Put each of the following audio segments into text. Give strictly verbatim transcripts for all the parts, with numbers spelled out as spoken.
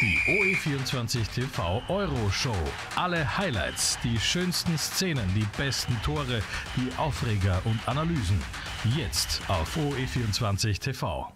Die O E vierundzwanzig T V Euro Show. Alle Highlights, die schönsten Szenen, die besten Tore, die Aufreger und Analysen. Jetzt auf O E vierundzwanzig T V.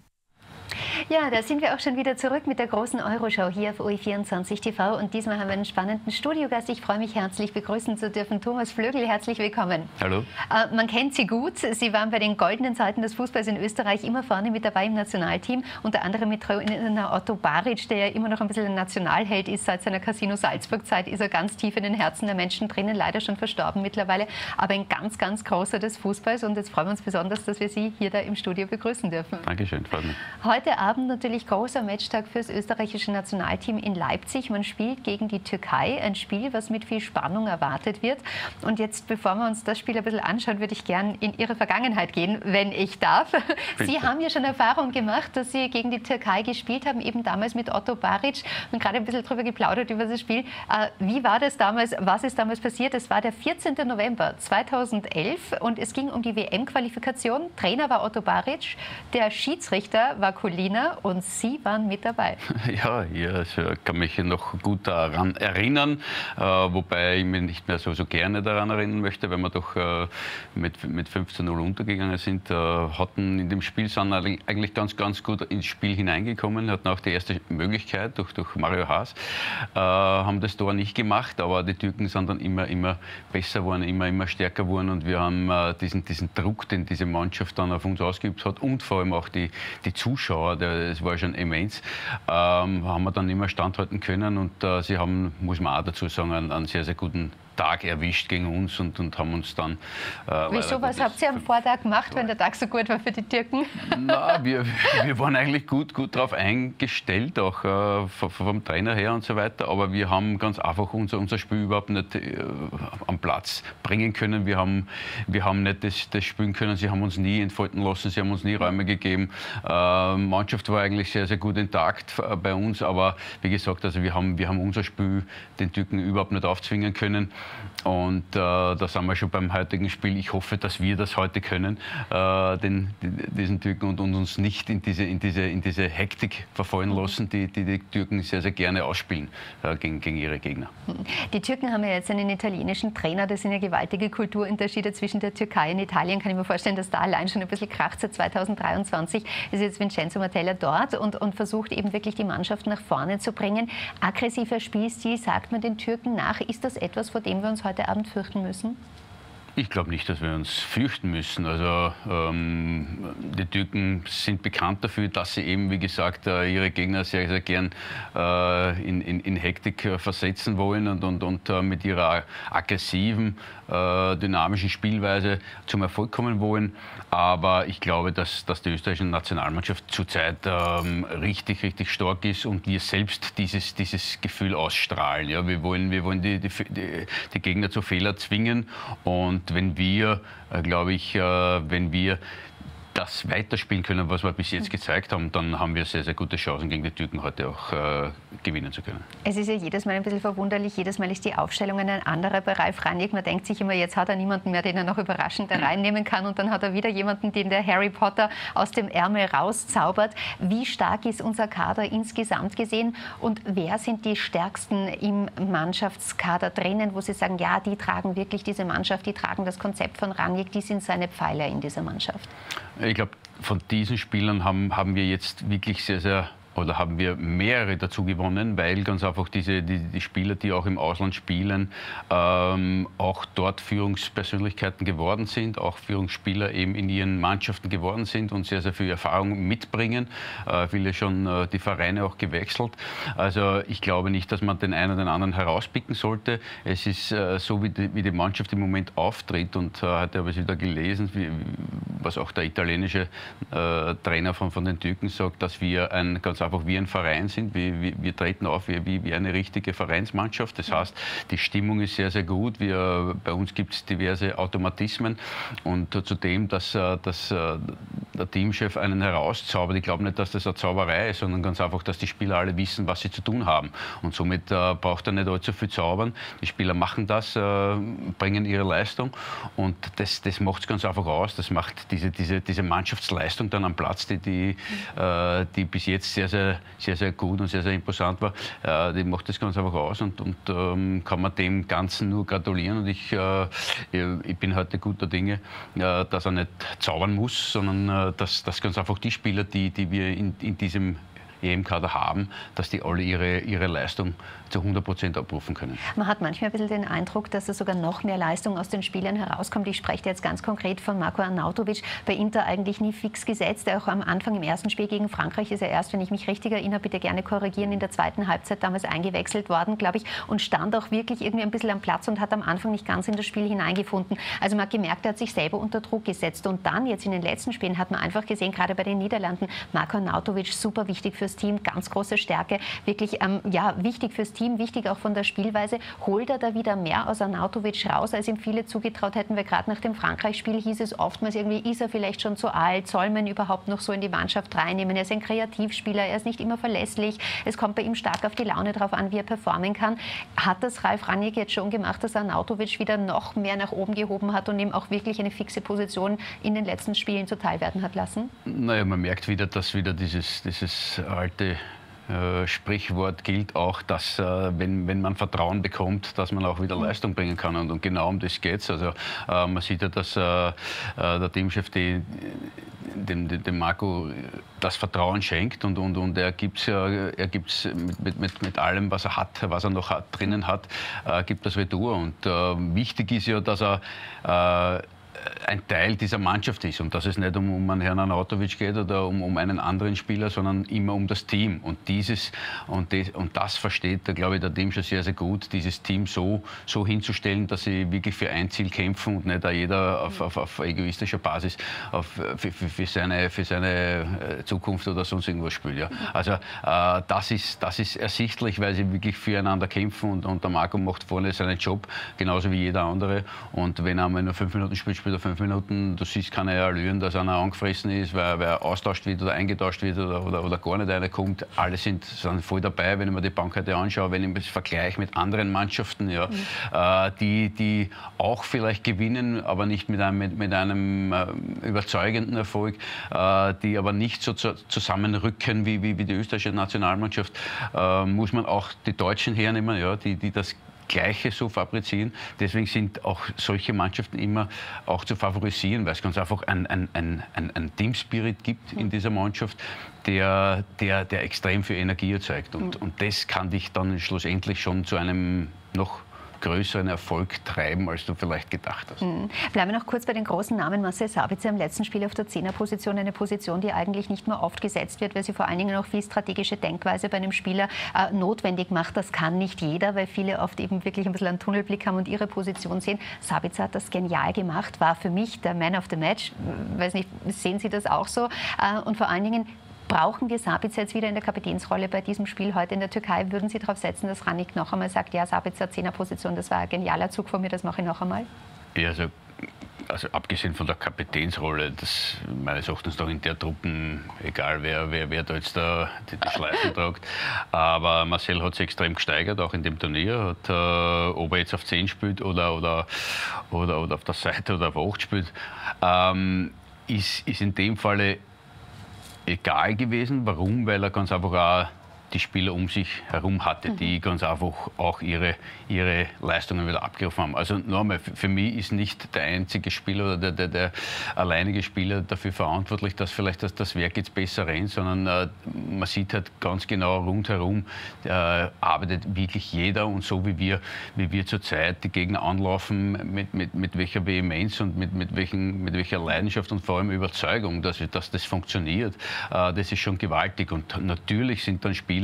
Ja, da sind wir auch schon wieder zurück mit der großen Euroshow hier auf O E vierundzwanzig T V. Und diesmal haben wir einen spannenden Studiogast. Ich freue mich herzlich begrüßen zu dürfen. Thomas Flögl, herzlich willkommen. Hallo. Äh, man kennt Sie gut. Sie waren bei den goldenen Zeiten des Fußballs in Österreich immer vorne mit dabei im Nationalteam. Unter anderem mit Trainer Otto Baric, der ja immer noch ein bisschen ein Nationalheld ist. Seit seiner Casino Salzburg-Zeit ist er ganz tief in den Herzen der Menschen drinnen. Leider schon verstorben mittlerweile. Aber ein ganz, ganz großer des Fußballs. Und jetzt freuen wir uns besonders, dass wir Sie hier da im Studio begrüßen dürfen. Dankeschön, freut mich. Heute Abend natürlich großer Matchtag fürs österreichische Nationalteam in Leipzig. Man spielt gegen die Türkei, ein Spiel, was mit viel Spannung erwartet wird. Und jetzt, bevor wir uns das Spiel ein bisschen anschauen, würde ich gern in Ihre Vergangenheit gehen, wenn ich darf. Bitte. Sie haben ja schon Erfahrung gemacht, dass Sie gegen die Türkei gespielt haben, eben damals mit Otto Baric und gerade ein bisschen drüber geplaudert über das Spiel. Wie war das damals? Was ist damals passiert? Es war der vierzehnte November zweitausendelf und es ging um die W M-Qualifikation. Trainer war Otto Baric, der Schiedsrichter war Collina und Sie waren mit dabei. Ja, ich kann mich noch gut daran erinnern, äh, wobei ich mich nicht mehr so, so gerne daran erinnern möchte, weil wir doch äh, mit, mit fünfzehn null untergegangen sind. Äh, hatten in dem Spiel sind eigentlich ganz, ganz gut ins Spiel hineingekommen, hatten auch die erste Möglichkeit durch, durch Mario Haas, äh, haben das Tor nicht gemacht, aber die Türken sind dann immer, immer besser geworden, immer, immer stärker geworden und wir haben äh, diesen, diesen Druck, den diese Mannschaft dann auf uns ausgeübt hat und vor allem auch die, die Zuschauer, der es war schon immens, ähm, haben wir dann immer standhalten können und äh, sie haben, muss man auch dazu sagen, einen, einen sehr, sehr guten Tag erwischt gegen uns und, und haben uns dann... Äh, Wieso, was habt ihr am Vortag gemacht, wenn der Tag so gut war für die Türken? Na, wir, wir waren eigentlich gut, gut darauf eingestellt, auch äh, vom, vom Trainer her und so weiter, aber wir haben ganz einfach unser, unser Spiel überhaupt nicht äh, am Platz bringen können. Wir haben, wir haben nicht das, das spielen können, sie haben uns nie entfalten lassen, sie haben uns nie Räume gegeben. Äh, Mannschaft war eigentlich sehr, sehr gut intakt äh, bei uns, aber wie gesagt, also wir haben, wir haben unser Spiel den Türken überhaupt nicht aufzwingen können. Und äh, da sind wir schon beim heutigen Spiel. Ich hoffe, dass wir das heute können, äh, den, diesen Türken und, und uns nicht in diese, in, diese, in diese Hektik verfallen lassen, die die, die Türken sehr, sehr gerne ausspielen äh, gegen, gegen ihre Gegner. Die Türken haben ja jetzt einen italienischen Trainer. Das sind ja gewaltige Kulturunterschiede zwischen der Türkei und Italien. Kann ich mir vorstellen, dass da allein schon ein bisschen kracht. Seit zweitausenddreiundzwanzig ist jetzt Vincenzo Montella dort und, und versucht eben wirklich die Mannschaft nach vorne zu bringen. Aggressiver Spielstil, sagt man den Türken nach. Ist das etwas, vor dem wir uns heute Abend fürchten müssen? Ich glaube nicht, dass wir uns fürchten müssen. Also ähm, die Türken sind bekannt dafür, dass sie eben, wie gesagt, äh, ihre Gegner sehr, sehr gern äh, in, in, in Hektik äh, versetzen wollen und, und, und äh, mit ihrer aggressiven, äh, dynamischen Spielweise zum Erfolg kommen wollen. Aber ich glaube, dass, dass die österreichische Nationalmannschaft zurzeit ähm, richtig, richtig stark ist und wir selbst dieses, dieses Gefühl ausstrahlen. Ja, wir wollen, wir wollen die, die, die, die Gegner zu Fehler zwingen und wenn wir, äh, glaube ich, äh, wenn wir das weiterspielen können, was wir bis jetzt gezeigt haben, dann haben wir sehr, sehr gute Chancen, gegen die Türken heute auch äh, gewinnen zu können. Es ist ja jedes Mal ein bisschen verwunderlich, jedes Mal ist die Aufstellung ein anderer bei Ralf Rangnick. Man denkt sich immer, jetzt hat er niemanden mehr, den er noch überraschend reinnehmen kann und dann hat er wieder jemanden, den der Harry Potter aus dem Ärmel rauszaubert. Wie stark ist unser Kader insgesamt gesehen und wer sind die Stärksten im Mannschaftskader drinnen, wo Sie sagen, ja, die tragen wirklich diese Mannschaft, die tragen das Konzept von Rangnick, die sind seine Pfeiler in dieser Mannschaft? Ich glaube, von diesen Spielern haben, haben wir jetzt wirklich sehr, sehr, oder haben wir mehrere dazu gewonnen, weil ganz einfach diese, die, die Spieler, die auch im Ausland spielen, ähm, auch dort Führungspersönlichkeiten geworden sind, auch Führungsspieler eben in ihren Mannschaften geworden sind und sehr, sehr viel Erfahrung mitbringen. Äh, viele schon äh, die Vereine auch gewechselt. Also ich glaube nicht, dass man den einen oder den anderen herauspicken sollte. Es ist äh, so, wie die, wie die Mannschaft im Moment auftritt und äh, heute habe ich wieder gelesen, wie, was auch der italienische äh, Trainer von, von den Türken sagt, dass wir ein ganz einfach wie ein Verein sind. Wir, wir, wir treten auf wie, wie eine richtige Vereinsmannschaft. Das heißt, die Stimmung ist sehr, sehr gut. Wir, bei uns gibt es diverse Automatismen. Und zudem, dass, dass der Teamchef einen herauszaubert, ich glaube nicht, dass das eine Zauberei ist, sondern ganz einfach, dass die Spieler alle wissen, was sie zu tun haben. Und somit äh, braucht er nicht allzu viel zaubern. Die Spieler machen das, äh, bringen ihre Leistung. Und das, das macht es ganz einfach aus. Das macht diese, diese, diese Mannschaftsleistung dann am Platz, die, die, äh, die bis jetzt sehr, sehr sehr, sehr, sehr gut und sehr, sehr imposant war, äh, die macht das ganz einfach aus und, und ähm, kann man dem Ganzen nur gratulieren. Und ich, äh, ich bin heute guter Dinge, äh, dass er nicht zaubern muss, sondern äh, dass, dass ganz einfach die Spieler, die, die wir in, in diesem E M-Kader haben, dass die alle ihre, ihre Leistung zu hundert Prozent abrufen können. Man hat manchmal ein bisschen den Eindruck, dass da sogar noch mehr Leistung aus den Spielern herauskommt. Ich spreche jetzt ganz konkret von Marko Arnautovic, bei Inter eigentlich nie fix gesetzt. Auch am Anfang im ersten Spiel gegen Frankreich ist er erst, wenn ich mich richtig erinnere, bitte gerne korrigieren, in der zweiten Halbzeit damals eingewechselt worden, glaube ich, und stand auch wirklich irgendwie ein bisschen am Platz und hat am Anfang nicht ganz in das Spiel hineingefunden. Also man hat gemerkt, er hat sich selber unter Druck gesetzt. Und dann jetzt in den letzten Spielen hat man einfach gesehen, gerade bei den Niederlanden, Marko Arnautovic super wichtig fürs Team, ganz große Stärke, wirklich ähm, ja, wichtig fürs Team, wichtig auch von der Spielweise. Holt er da wieder mehr aus Arnautovic raus, als ihm viele zugetraut hätten? Weil gerade nach dem Frankreich-Spiel hieß es oftmals irgendwie, ist er vielleicht schon zu alt, soll man überhaupt noch so in die Mannschaft reinnehmen? Er ist ein Kreativspieler, er ist nicht immer verlässlich, es kommt bei ihm stark auf die Laune drauf an, wie er performen kann. Hat das Ralf Rangnick jetzt schon gemacht, dass Arnautovic wieder noch mehr nach oben gehoben hat und ihm auch wirklich eine fixe Position in den letzten Spielen zuteil werden hat lassen? Naja, man merkt wieder, dass wieder dieses, dieses alte Äh, Sprichwort gilt auch, dass äh, wenn, wenn man Vertrauen bekommt, dass man auch wieder Leistung bringen kann. Und, und genau um das geht es. Also, äh, man sieht ja, dass äh, der Teamchef die, dem, dem, dem Marco das Vertrauen schenkt und, und, und er gibt es ja, er gibt's mit, mit, mit allem, was er hat, was er noch hat, drinnen hat, äh, gibt das Retour. Und äh, wichtig ist ja, dass er äh, ein Teil dieser Mannschaft ist und dass es nicht um, um einen Herrn Arnautovic geht oder um, um einen anderen Spieler, sondern immer um das Team. Und dieses und das, und das versteht, da glaube ich, der Team schon sehr, sehr gut, dieses Team so, so hinzustellen, dass sie wirklich für ein Ziel kämpfen und nicht jeder auf, auf, auf egoistischer Basis auf, für, für, für, seine, für seine Zukunft oder sonst irgendwas spielt. Ja. Also äh, das, ist, das ist ersichtlich, weil sie wirklich füreinander kämpfen und, und der Marco macht vorne seinen Job, genauso wie jeder andere. Und wenn er einmal nur fünf Minuten spielt, spielt er fünf Minuten, du siehst keine Allüren, dass einer angefressen ist, weil, weil er austauscht wird oder eingetauscht wird oder, oder, oder gar nicht einer kommt. Alle sind, sind voll dabei, wenn ich mir die Bank heute anschaue, wenn ich das vergleiche mit anderen Mannschaften, ja, mhm. äh, die, die auch vielleicht gewinnen, aber nicht mit einem, mit, mit einem äh, überzeugenden Erfolg, äh, die aber nicht so zu, zusammenrücken wie, wie, wie die österreichische Nationalmannschaft, äh, muss man auch die Deutschen hernehmen, ja, die, die das Gleiche so fabrizieren. Deswegen sind auch solche Mannschaften immer auch zu favorisieren, weil es ganz einfach ein, ein, ein, ein Teamspirit gibt in dieser Mannschaft, der, der, der extrem viel Energie erzeugt. Und, und das kann dich dann schlussendlich schon zu einem noch größeren Erfolg treiben, als du vielleicht gedacht hast. Mhm. Bleiben wir noch kurz bei den großen Namen. Marcel Sabitzer im letzten Spiel auf der Zehnerposition, eine Position, die eigentlich nicht mehr oft gesetzt wird, weil sie vor allen Dingen auch viel strategische Denkweise bei einem Spieler äh, notwendig macht. Das kann nicht jeder, weil viele oft eben wirklich ein bisschen einen Tunnelblick haben und ihre Position sehen. Sabitzer hat das genial gemacht, war für mich der Man of the Match. Weiß nicht, sehen Sie das auch so? Äh, und vor allen Dingen, brauchen wir Sabitzer jetzt wieder in der Kapitänsrolle bei diesem Spiel heute in der Türkei? Würden Sie darauf setzen, dass Rangnick noch einmal sagt, ja, Sabitzer, Zehnerposition, das war ein genialer Zug von mir, das mache ich noch einmal? Ja, also, also abgesehen von der Kapitänsrolle, das meines Erachtens doch in der Truppen, egal wer, wer, wer da jetzt da die, die Schleifen tragt. Aber Marcel hat sich extrem gesteigert, auch in dem Turnier. Hat, äh, ob er jetzt auf zehn spielt oder, oder, oder, oder auf der Seite oder auf acht spielt, ähm, ist, ist in dem Falle egal gewesen. Warum? Weil er ganz einfach auch die Spieler um sich herum hatte, die ganz einfach auch ihre, ihre Leistungen wieder abgerufen haben. Also nochmal, für mich ist nicht der einzige Spieler oder der, der, der alleinige Spieler dafür verantwortlich, dass vielleicht das, das Werk jetzt besser rennt, sondern äh, man sieht halt ganz genau rundherum, äh, arbeitet wirklich jeder und so wie wir, wie wir zurzeit die Gegner anlaufen, mit, mit, mit welcher Vehemenz und mit, mit, welchen, mit welcher Leidenschaft und vor allem Überzeugung, dass, dass das funktioniert, äh, das ist schon gewaltig. Und natürlich sind dann Spieler,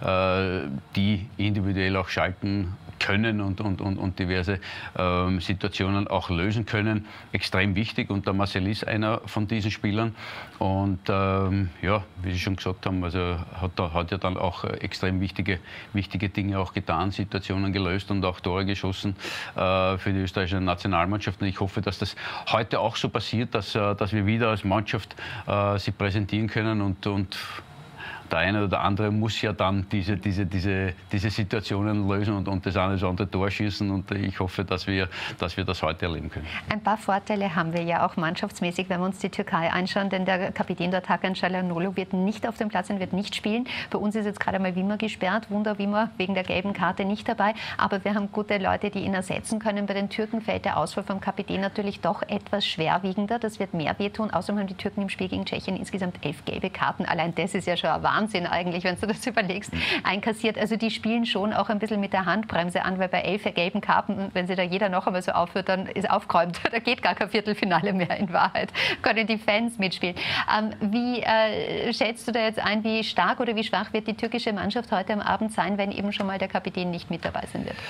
die individuell auch schalten können und, und, und, und diverse ähm, Situationen auch lösen können, extrem wichtig. Und der Marcel ist einer von diesen Spielern. Und ähm, ja, wie Sie schon gesagt haben, also hat, hat ja dann auch extrem wichtige, wichtige Dinge auch getan, Situationen gelöst und auch Tore geschossen äh, für die österreichische Nationalmannschaft. Und ich hoffe, dass das heute auch so passiert, dass, äh, dass wir wieder als Mannschaft äh, sie präsentieren können und, und der eine oder andere muss ja dann diese, diese, diese, diese Situationen lösen und, und das eine oder andere Tor schießen. Und ich hoffe, dass wir, dass wir das heute erleben können. Ein paar Vorteile haben wir ja auch mannschaftsmäßig, wenn wir uns die Türkei anschauen, denn der Kapitän dort, Hakan Çalhanoğlu, wird nicht auf dem Platz sein, wird nicht spielen. Bei uns ist jetzt gerade mal Wimmer gesperrt, Wunder Wimmer wegen der gelben Karte nicht dabei, aber wir haben gute Leute, die ihn ersetzen können. Bei den Türken fällt der Ausfall vom Kapitän natürlich doch etwas schwerwiegender, das wird mehr wehtun. Außerdem haben die Türken im Spiel gegen Tschechien insgesamt elf gelbe Karten. Allein das ist ja schon ein Wahnsinn eigentlich, wenn du das überlegst, einkassiert. Also die spielen schon auch ein bisschen mit der Handbremse an, weil bei elf gelben Karten, wenn sie da jeder noch einmal so aufhört, dann ist aufgeräumt. Da geht gar kein Viertelfinale mehr in Wahrheit. Können die Fans mitspielen. Ähm, wie äh, schätzt du da jetzt ein, wie stark oder wie schwach wird die türkische Mannschaft heute am Abend sein, wenn eben schon mal der Kapitän nicht mit dabei sein wird?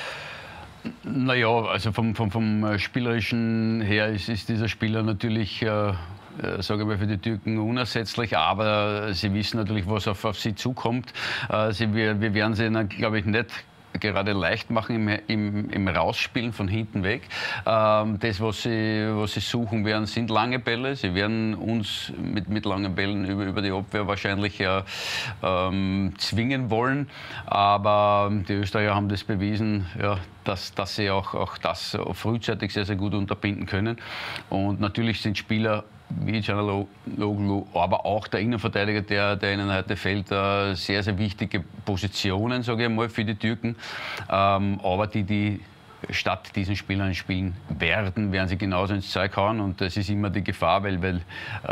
Naja, also vom, vom, vom Spielerischen her ist, ist dieser Spieler natürlich, äh, sage ich mal, für die Türken unersetzlich, aber sie wissen natürlich, was auf, auf sie zukommt. Äh, sie, wir, wir werden sie, glaube ich, nicht gerade leicht machen im, im, im Rausspielen von hinten weg. Ähm, das, was sie, was sie suchen werden, sind lange Bälle. Sie werden uns mit, mit langen Bällen über, über die Abwehr wahrscheinlich ja, ähm, zwingen wollen. Aber die Österreicher haben das bewiesen, ja, dass, dass sie auch, auch das frühzeitig sehr, sehr gut unterbinden können. Und natürlich sind Spieler wie Çalhanoğlu, aber auch der Innenverteidiger, der, der ihnen heute fällt, äh, sehr, sehr wichtige Positionen, sage ich mal, für die Türken. Ähm, aber die, die statt diesen Spielern spielen werden, werden sie genauso ins Zeug hauen. Und das ist immer die Gefahr, weil, weil äh,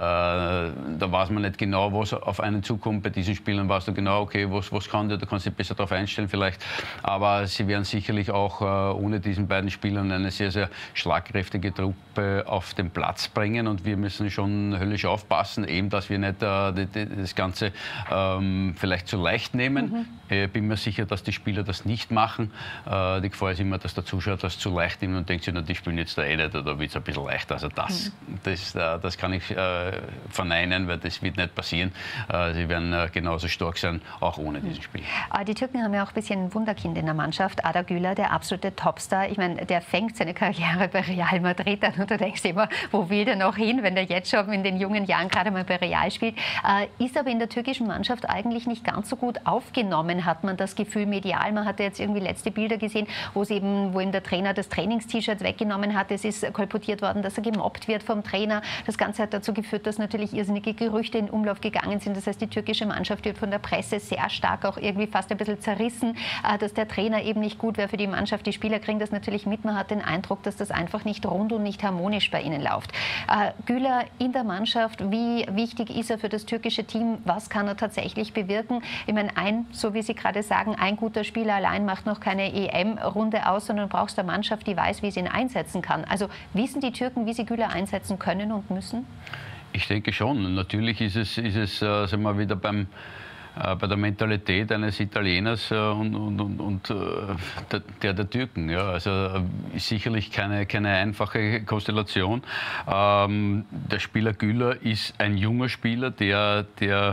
da weiß man nicht genau, was auf einen zukommt. Bei diesen Spielern weißt du genau, okay, was, was kann der, da kannst du dich besser darauf einstellen vielleicht. Aber sie werden sicherlich auch äh, ohne diesen beiden Spielern eine sehr, sehr schlagkräftige Truppe auf den Platz bringen. Und wir müssen schon höllisch aufpassen, eben, dass wir nicht äh, die, die, das Ganze ähm, vielleicht zu leicht nehmen. Ich mhm. äh, bin mir sicher, dass die Spieler das nicht machen. Äh, die Gefahr ist immer, dass der Zuschauer das zu leicht nimmt und denkt sich, na, die spielen jetzt da eh nicht, oder wird es ein bisschen leichter. Also das, mhm. das, das kann ich äh, verneinen, weil das wird nicht passieren. Äh, sie werden äh, genauso stark sein, auch ohne mhm. diesen Spiel. Aber die Türken haben ja auch ein bisschen ein Wunderkind in der Mannschaft. Arda Güler, der absolute Topstar. Ich meine, der fängt seine Karriere bei Real Madrid an und du denkst immer, wo will der noch hin, wenn der jetzt schon in den jungen Jahren gerade mal bei Real spielt. Äh, ist aber in der türkischen Mannschaft eigentlich nicht ganz so gut aufgenommen, hat man das Gefühl medial. Man hatte jetzt irgendwie letzte Bilder gesehen, wo es eben, wo ihm der Trainer das Trainings-T-Shirt weggenommen hat. Es ist kolportiert worden, dass er gemobbt wird vom Trainer. Das Ganze hat dazu geführt, dass natürlich irrsinnige Gerüchte in Umlauf gegangen sind. Das heißt, die türkische Mannschaft wird von der Presse sehr stark auch irgendwie fast ein bisschen zerrissen, dass der Trainer eben nicht gut wäre für die Mannschaft. Die Spieler kriegen das natürlich mit. Man hat den Eindruck, dass das einfach nicht rund und nicht harmonisch bei ihnen läuft. Güler in der Mannschaft, wie wichtig ist er für das türkische Team? Was kann er tatsächlich bewirken? Ich meine, ein, so wie Sie gerade sagen, ein guter Spieler allein macht noch keine E M-Runde aus, sondern du brauchst eine Mannschaft, die weiß, wie sie ihn einsetzen kann. Also wissen die Türken, wie sie Güler einsetzen können und müssen? Ich denke schon. Natürlich ist es, ist es äh, sagen wir wieder beim äh, bei der Mentalität eines Italieners äh, und, und, und, und äh, der, der der Türken. Ja. Also äh, ist sicherlich keine, keine einfache Konstellation. Ähm, der Spieler Güler ist ein junger Spieler, der, der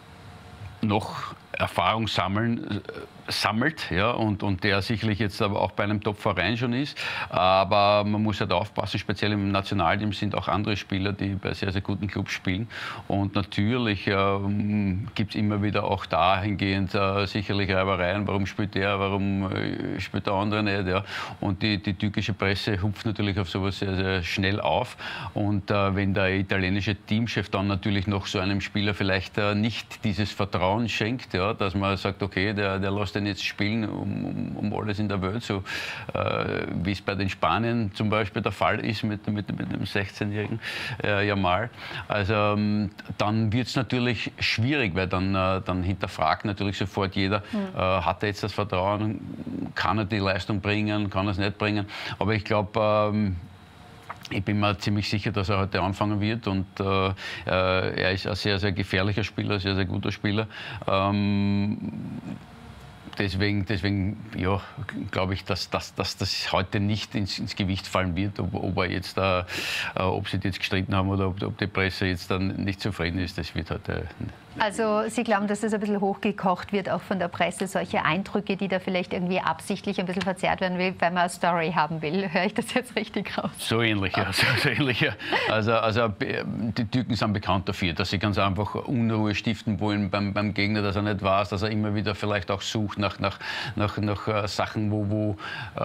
noch Erfahrung sammeln, sammelt, ja, und, und der sicherlich jetzt aber auch bei einem Top-Verein schon ist. Aber man muss halt aufpassen, speziell im Nationalteam sind auch andere Spieler, die bei sehr, sehr guten Clubs spielen. Und natürlich ähm, gibt es immer wieder auch dahingehend äh, sicherlich Reibereien. Warum spielt der, warum äh, spielt der andere nicht? Ja? Und die, die türkische Presse hupft natürlich auf sowas sehr, sehr schnell auf. Und äh, wenn der italienische Teamchef dann natürlich noch so einem Spieler vielleicht äh, nicht dieses Vertrauen schenkt, ja, dass man sagt, okay, der, der lässt den jetzt spielen um, um, um alles in der Welt, so äh, wie es bei den Spaniern zum Beispiel der Fall ist mit, mit, mit dem sechzehnjährigen äh, Yamal. Also ähm, dann wird es natürlich schwierig, weil dann, äh, dann hinterfragt natürlich sofort jeder, mhm. äh, hat er jetzt das Vertrauen, kann er die Leistung bringen, kann er es nicht bringen. Aber ich glaube, ähm, ich bin mir ziemlich sicher, dass er heute anfangen wird und äh, er ist ein sehr, sehr gefährlicher Spieler, sehr, sehr guter Spieler. Ähm, deswegen, deswegen ja, glaube ich, dass, dass, dass das heute nicht ins, ins Gewicht fallen wird, ob, ob, er jetzt, äh, ob sie jetzt gestritten haben oder ob, ob die Presse jetzt dann nicht zufrieden ist. Das wird heute. Also Sie glauben, dass das ein bisschen hochgekocht wird, auch von der Presse, solche Eindrücke, die da vielleicht irgendwie absichtlich ein bisschen verzerrt werden will, weil man eine Story haben will. Höre ich das jetzt richtig raus? So ähnlich, ja. So, so ähnlich, ja. Also, also die Türken sind bekannt dafür, dass sie ganz einfach Unruhe stiften wollen beim, beim Gegner, dass er nicht weiß, dass er immer wieder vielleicht auch sucht nach, nach, nach, nach uh, Sachen, wo wo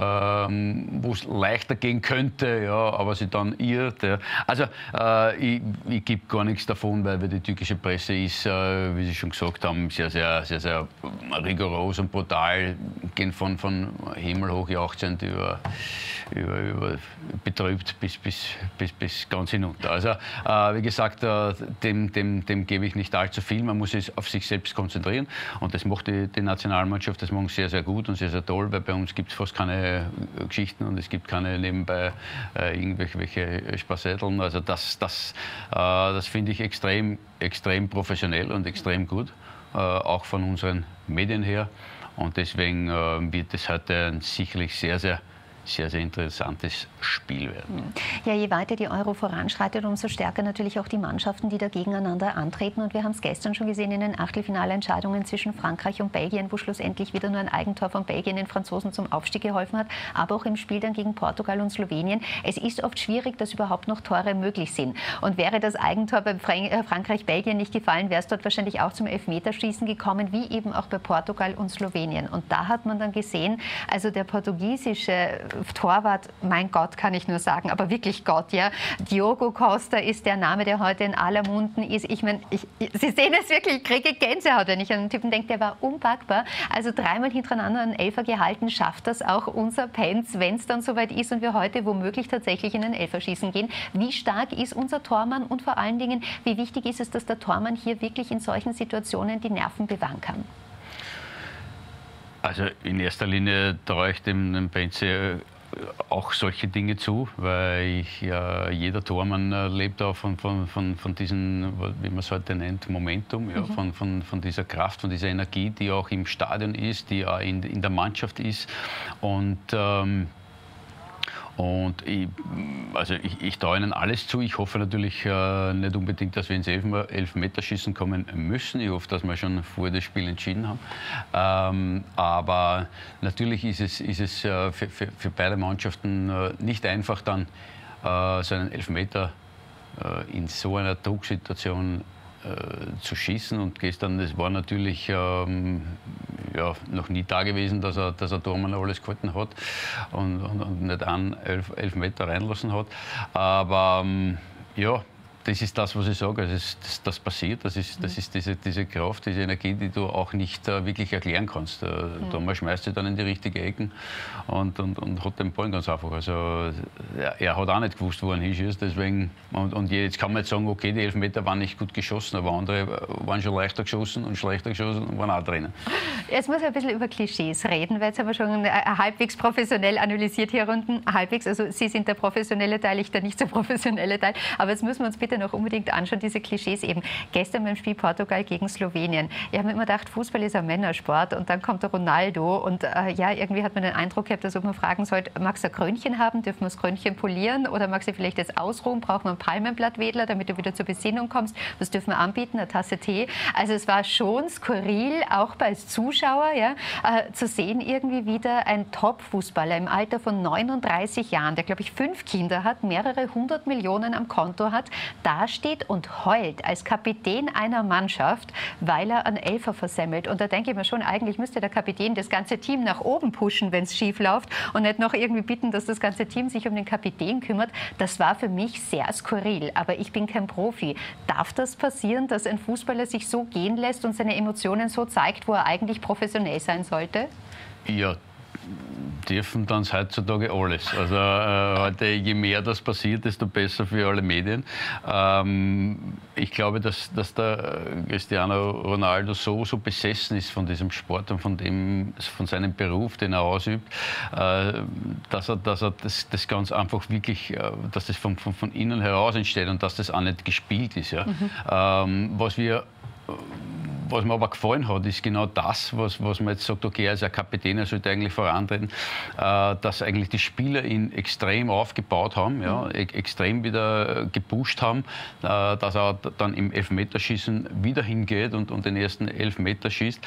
ähm, es leichter gehen könnte, ja, aber sie dann irrt. Ja. Also äh, ich, ich gebe gar nichts davon, weil die türkische Presse ist, äh, wie Sie schon gesagt haben, sehr, sehr, sehr, sehr rigoros und brutal, gehen von, von himmelhoch jauchzend über, über, über betrübt bis, bis, bis, bis ganz hinunter. Also äh, wie gesagt, äh, dem, dem, dem gebe ich nicht allzu viel. Man muss sich auf sich selbst konzentrieren und das macht die, die Nationalmannschaft, das machen sie sehr, sehr gut und sehr, sehr toll, weil bei uns gibt es fast keine Geschichten und es gibt keine nebenbei äh, irgendwelche Spassetteln. Also das, das, äh, das finde ich extrem, extrem professionell und extrem gut, äh, auch von unseren Medien her. Und deswegen äh, wird es heute ein sicherlich sehr, sehr sehr, sehr interessantes Spiel werden. Ja, je weiter die Euro voranschreitet, umso stärker natürlich auch die Mannschaften, die da gegeneinander antreten. Und wir haben es gestern schon gesehen in den Achtelfinalentscheidungen zwischen Frankreich und Belgien, wo schlussendlich wieder nur ein Eigentor von Belgien den Franzosen zum Aufstieg geholfen hat, aber auch im Spiel dann gegen Portugal und Slowenien. Es ist oft schwierig, dass überhaupt noch Tore möglich sind. Und wäre das Eigentor bei Frankreich-Belgien nicht gefallen, wäre es dort wahrscheinlich auch zum Elfmeterschießen gekommen, wie eben auch bei Portugal und Slowenien. Und da hat man dann gesehen, also der portugiesische Torwart, mein Gott, kann ich nur sagen, aber wirklich Gott, ja. Diogo Costa ist der Name, der heute in aller Munden ist. Ich meine, ich, Sie sehen es wirklich, ich kriege Gänsehaut, wenn ich an einen Typen denke, der war unpackbar. Also dreimal hintereinander einen Elfer gehalten, schafft das auch unser Penz, wenn es dann soweit ist und wir heute womöglich tatsächlich in ein Elferschießen gehen. Wie stark ist unser Tormann und vor allen Dingen, wie wichtig ist es, dass der Tormann hier wirklich in solchen Situationen die Nerven bewahren kann? Also in erster Linie traue ich dem, dem Penze auch solche Dinge zu, weil ich, äh, jeder Tormann äh, lebt auch von, von, von, von diesem, wie man es heute nennt, Momentum, ja, mhm. von, von, von dieser Kraft, von dieser Energie, die auch im Stadion ist, die auch in, in der Mannschaft ist. Und ähm, Und ich, also ich, ich traue ihnen alles zu. Ich hoffe natürlich äh, nicht unbedingt, dass wir ins Elfmeterschießen kommen müssen. Ich hoffe, dass wir schon vor dem Spiel entschieden haben. Ähm, aber natürlich ist es, ist es äh, für, für, für beide Mannschaften äh, nicht einfach, dann äh, so einen Elfmeter äh, in so einer Drucksituation äh, zu schießen. Und gestern, das war natürlich ähm, ja, noch nie da gewesen, dass er, dass er Tormann alles gehalten hat und, und, und nicht einen elf, elf Meter reinlassen hat. Aber ähm, ja, das ist das, was ich sage. Also das, das, das passiert, das ist, das ist diese, diese Kraft, diese Energie, die du auch nicht äh, wirklich erklären kannst. Äh, mhm. Thomas schmeißt sie dann in die richtige Ecken und, und, und hat den Ball ganz einfach. Also er, er hat auch nicht gewusst, wo er hinschießt. Deswegen, und, und jetzt kann man jetzt sagen, okay, die Elfmeter waren nicht gut geschossen, aber andere waren schon leichter geschossen und schlechter geschossen und waren auch drinnen. Jetzt muss ich ein bisschen über Klischees reden, weil jetzt haben wir schon äh, halbwegs professionell analysiert hier unten. Halbwegs, also Sie sind der professionelle Teil, ich der nicht so professionelle Teil. Aber jetzt müssen wir uns bitte noch unbedingt anschauen, diese Klischees eben. Gestern beim Spiel Portugal gegen Slowenien. Ich habe mir immer gedacht, Fußball ist ein Männersport und dann kommt der Ronaldo und äh, ja, irgendwie hat man den Eindruck gehabt, dass man fragen sollte, magst du ein Krönchen haben, dürfen wir das Krönchen polieren oder magst du vielleicht jetzt ausruhen, brauchen wir ein Palmenblattwedler, damit du wieder zur Besinnung kommst, was dürfen wir anbieten, eine Tasse Tee. Also es war schon skurril, auch als Zuschauer, ja, äh, zu sehen irgendwie wieder ein Top-Fußballer im Alter von neununddreißig Jahren, der glaube ich fünf Kinder hat, mehrere hundert Millionen am Konto hat, dasteht und heult als Kapitän einer Mannschaft, weil er einen Elfer versemmelt. Und da denke ich mir schon, eigentlich müsste der Kapitän das ganze Team nach oben pushen, wenn es schief läuft und nicht noch irgendwie bitten, dass das ganze Team sich um den Kapitän kümmert. Das war für mich sehr skurril. Aber ich bin kein Profi. Darf das passieren, dass ein Fußballer sich so gehen lässt und seine Emotionen so zeigt, wo er eigentlich professionell sein sollte? Ja, dürfen dann heutzutage alles. Also äh, heute, je mehr das passiert, desto besser für alle Medien. Ähm, ich glaube, dass, dass der Cristiano Ronaldo so, so besessen ist von diesem Sport und von, dem, von seinem Beruf, den er ausübt, äh, dass er, dass er das, das ganz einfach wirklich, äh, dass das von, von, von innen heraus entsteht und dass das auch nicht gespielt ist. Ja? Mhm. Ähm, was wir was mir aber gefallen hat, ist genau das, was, was man jetzt sagt, okay, also ein Kapitän, er sollte eigentlich vorantreten, äh, dass eigentlich die Spieler ihn extrem aufgebaut haben, ja, mhm. e extrem wieder gepusht haben, äh, dass er dann im Elfmeterschießen wieder hingeht und, und den ersten Elfmeter schießt.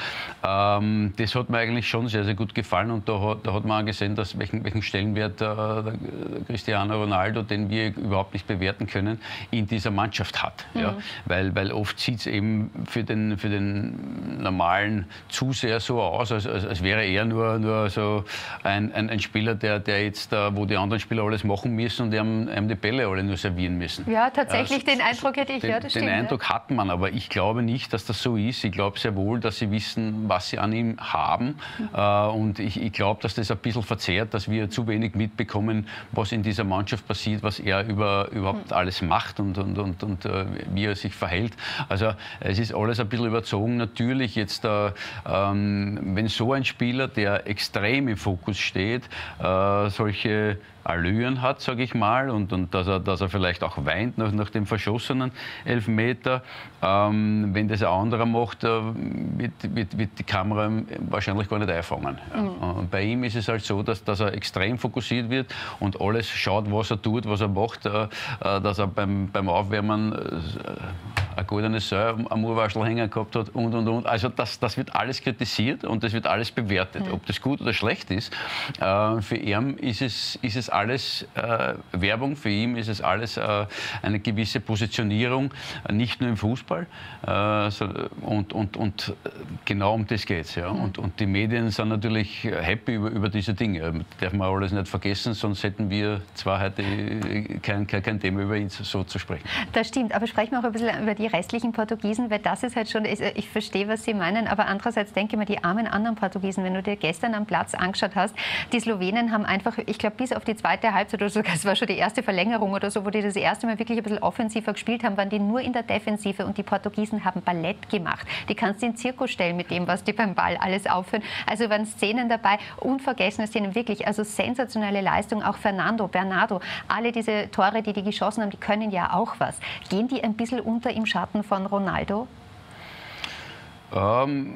Ähm, das hat mir eigentlich schon sehr, sehr gut gefallen und da hat, da hat man auch gesehen, dass welchen, welchen Stellenwert äh, der Cristiano Ronaldo, den wir überhaupt nicht bewerten können, in dieser Mannschaft hat. Mhm. Ja? Weil, weil oft sieht es eben für den, für den normalen Zuseher so aus, als, als, als wäre er nur, nur so ein, ein, ein Spieler, der, der jetzt, uh, wo die anderen Spieler alles machen müssen und einem, einem die Bälle alle nur servieren müssen. Ja, tatsächlich, also, den Eindruck hätte ich, den, ja, das Den stimmt, Eindruck ja. hat man, aber ich glaube nicht, dass das so ist. Ich glaube sehr wohl, dass sie wissen, was sie an ihm haben. Mhm. Uh, und ich, ich glaube, dass das ein bisschen verzerrt, dass wir zu wenig mitbekommen, was in dieser Mannschaft passiert, was er über, überhaupt mhm. alles macht und, und, und, und uh, wie er sich verhält. Also es ist alles ein bisschen überzogen. Natürlich jetzt, äh, ähm, wenn so ein Spieler, der extrem im Fokus steht, äh, solche Allüren hat, sage ich mal, und, und dass, er, dass er vielleicht auch weint nach, nach dem verschossenen Elfmeter. Ähm, wenn das ein anderer macht, äh, wird, wird, wird die Kamera wahrscheinlich gar nicht einfangen. Ja. Mhm. Und bei ihm ist es halt so, dass, dass er extrem fokussiert wird und alles schaut, was er tut, was er macht, äh, dass er beim, beim Aufwärmen äh, ein goldenes Seil am Urwaschel hängen gehabt hat und, und, und. Also das, das wird alles kritisiert und das wird alles bewertet. Mhm. Ob das gut oder schlecht ist, äh, für ihn ist es, ist es alles äh, Werbung, für ihn ist es alles äh, eine gewisse Positionierung, äh, nicht nur im Fußball. Äh, so, und, und, und genau um das geht es. Ja. Mhm. Und, und die Medien sind natürlich happy über, über diese Dinge. Das darf man alles nicht vergessen, sonst hätten wir zwar heute kein, kein, kein Thema über ihn so zu sprechen. Das stimmt, aber sprechen wir auch ein bisschen über die restlichen Portugiesen, weil das ist halt schon, ich verstehe, was Sie meinen, aber andererseits denke ich mir, die armen anderen Portugiesen, wenn du dir gestern am Platz angeschaut hast, die Slowenen haben einfach, ich glaube, bis auf die zweite Halbzeit oder sogar, es war schon die erste Verlängerung oder so, wo die das erste Mal wirklich ein bisschen offensiver gespielt haben, waren die nur in der Defensive und die Portugiesen haben Ballett gemacht. Die kannst du in den Zirkus stellen mit dem, was die beim Ball alles aufführen. Also waren Szenen dabei, unvergessene Szenen, wirklich, also sensationelle Leistung, auch Fernando, Bernardo, alle diese Tore, die die geschossen haben, die können ja auch was. Gehen die ein bisschen unter im Schatten von Ronaldo? Ähm,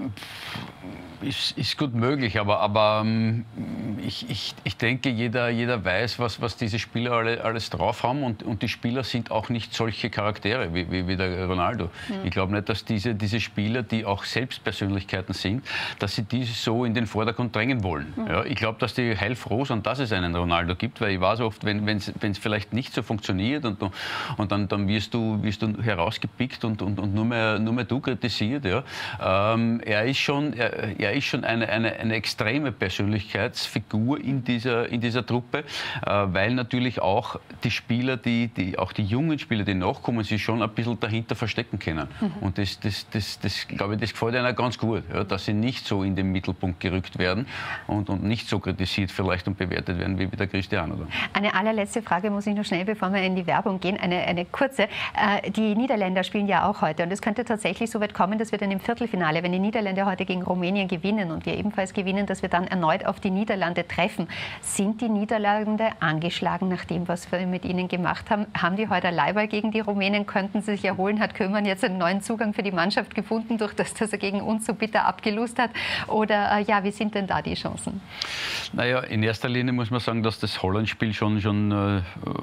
ist, ist gut möglich, aber, aber ich, ich, ich denke, jeder, jeder weiß, was, was diese Spieler alle, alles drauf haben und, und die Spieler sind auch nicht solche Charaktere wie, wie, wie der Ronaldo. Mhm. Ich glaube nicht, dass diese, diese Spieler, die auch Selbstpersönlichkeiten sind, dass sie diese so in den Vordergrund drängen wollen. Mhm. Ja, ich glaube, dass die heilfroh sind, dass es einen Ronaldo gibt, weil ich weiß oft, wenn es vielleicht nicht so funktioniert und, und dann, dann wirst, du, wirst du herausgepickt und, und, und nur, mehr, nur mehr du kritisiert. Ja. Ähm, er ist schon, er, er ist schon eine, eine, eine extreme Persönlichkeitsfigur in dieser, in dieser Truppe, äh, weil natürlich auch die Spieler, die, die, auch die jungen Spieler, die nachkommen, sich schon ein bisschen dahinter verstecken können. Mhm. Und das, das, das, das, glaube ich, das gefällt einer ganz gut, ja, dass sie nicht so in den Mittelpunkt gerückt werden und, und nicht so kritisiert vielleicht und bewertet werden wie der Cristiano. Dann. Eine allerletzte Frage muss ich noch schnell, bevor wir in die Werbung gehen, eine, eine kurze. Äh, die Niederländer spielen ja auch heute und es könnte tatsächlich so weit kommen, dass wir dann im Viertelfinale, wenn die Niederländer heute gegen Rumänien gewinnen und wir ebenfalls gewinnen, dass wir dann erneut auf die Niederlande treffen. Sind die Niederlande angeschlagen nach dem, was wir mit ihnen gemacht haben? Haben die heute ein Leihball gegen die Rumänen? Könnten sie sich erholen? Hat Koeman jetzt einen neuen Zugang für die Mannschaft gefunden, durch das, dass er gegen uns so bitter abgelust hat? Oder äh, ja, wie sind denn da die Chancen? Naja, in erster Linie muss man sagen, dass das Holland-Spiel schon, schon äh,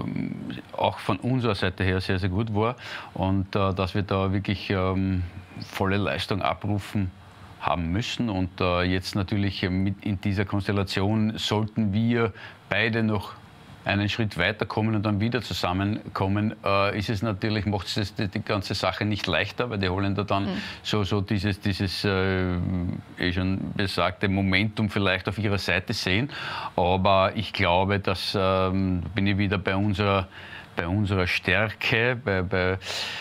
auch von unserer Seite her sehr, sehr gut war und äh, dass wir da wirklich ähm, volle Leistung abrufen haben müssen. Und äh, jetzt natürlich mit in dieser Konstellation sollten wir beide noch einen Schritt weiterkommen und dann wieder zusammenkommen, äh, ist es natürlich, macht es die, die ganze Sache nicht leichter, weil die Holländer dann mhm. so, so dieses, dieses äh, eh schon besagte Momentum vielleicht auf ihrer Seite sehen. Aber ich glaube, dass ähm, bin ich wieder bei unserer bei unserer Stärke, bei, bei,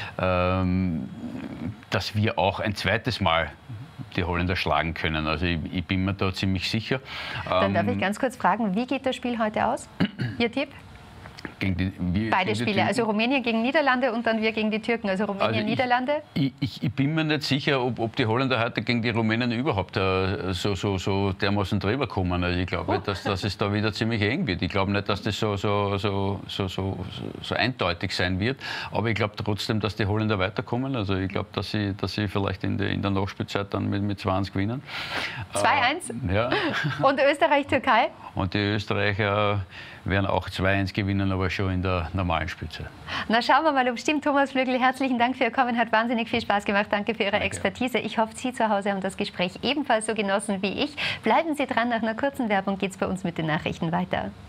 ähm, dass wir auch ein zweites Mal die Holländer schlagen können. Also ich, ich bin mir da ziemlich sicher. Dann darf ähm, ich ganz kurz fragen, wie geht das Spiel heute aus? Ihr Tipp? Gegen die, wir, Beide gegen die Spiele, also Rumänien gegen Niederlande und dann wir gegen die Türken, also Rumänien, also ich, Niederlande? Ich, ich, ich bin mir nicht sicher, ob, ob die Holländer heute gegen die Rumänen überhaupt äh, so, so, so dermaßen drüber kommen. Also ich glaube, oh. dass, dass es da wieder ziemlich eng wird. Ich glaube nicht, dass das so, so, so, so, so, so eindeutig sein wird, aber ich glaube trotzdem, dass die Holländer weiterkommen. Also ich glaube, dass sie, dass sie vielleicht in der, in der Nachspielzeit dann mit, mit zwei eins gewinnen. zwei eins? Äh, ja. Und Österreich-Türkei? Und die Österreicher werden auch zwei eins gewinnen, aber schon in der normalen Spielzeit. Na, schauen wir mal, ob es stimmt. Thomas Flögl, herzlichen Dank für Ihr Kommen. Hat wahnsinnig viel Spaß gemacht. Danke für Ihre Danke. Expertise. Ich hoffe, Sie zu Hause haben das Gespräch ebenfalls so genossen wie ich. Bleiben Sie dran. Nach einer kurzen Werbung geht es bei uns mit den Nachrichten weiter.